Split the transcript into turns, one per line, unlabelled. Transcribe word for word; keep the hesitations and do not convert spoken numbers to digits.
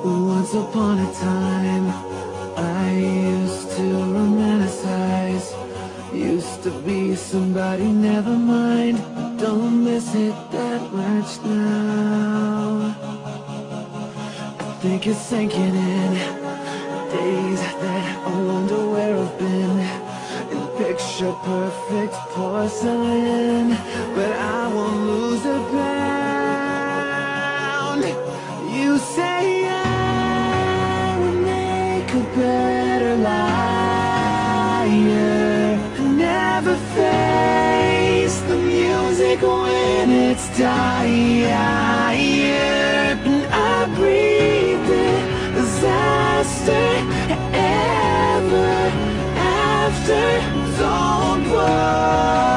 Once upon a time, I used to romanticize. Used to be somebody, never mind. Don't miss it that much now. I think it's sinking in. Days that I wonder where I've been. In picture perfect porcelain, but I won't lose a pound. You say I would make a better liar. Never face the music when it's tired. And I breathe in disaster ever after. Don't worry.